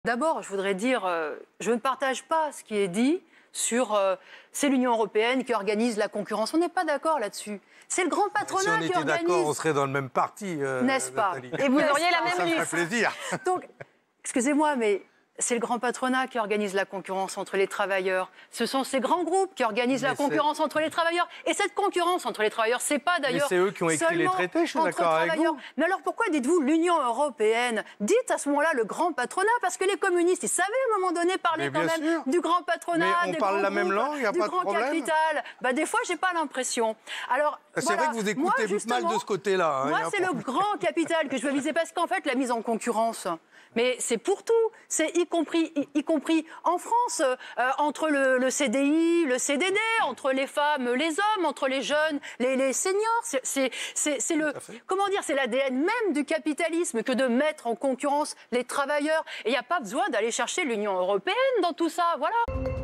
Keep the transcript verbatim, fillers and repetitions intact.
D'abord, je voudrais dire, euh, je ne partage pas ce qui est dit sur euh, c'est l'Union européenne qui organise la concurrence. On n'est pas d'accord là-dessus. C'est le grand patronat si on qui était organise. d'accord, on serait dans le même parti. Euh, N'est-ce pas? Nathalie. Et vous auriez la Ça même me ferait liste. plaisir. Donc, excusez-moi, mais c'est le grand patronat qui organise la concurrence entre les travailleurs. Ce sont ces grands groupes qui organisent Mais la concurrence entre les travailleurs. Et cette concurrence entre les travailleurs, c'est pas d'ailleurs. Mais c'est eux qui ont écrit les seulement traités, je suis entre d'accord avec travailleurs. vous. Mais alors pourquoi dites-vous l'Union européenne? Dites à ce moment-là le grand patronat, parce que les communistes, ils savaient à un moment donné parler Mais quand bien même sûr. du grand patronat, Mais on des parle grands la même groupes, langue, y a du pas de grand problème. capital. Bah, des fois, j'ai pas l'impression. Alors, C'est voilà. vrai que vous écoutez Moi, mal justement, de ce côté-là. Hein, moi, y a un c'est le problème. grand capital que je veux viser, parce qu'en fait, la mise en concurrence, mais c'est pour tout. C'est y compris, y, y compris en France, euh, entre le, le C D I, le C D D, entre les femmes, les hommes, entre les jeunes, les, les seniors. C'est, c'est, c'est, c'est le, comment dire, c'est l'A D N même du capitalisme que de mettre en concurrence les travailleurs. Et il n'y a pas besoin d'aller chercher l'Union européenne dans tout ça. Voilà.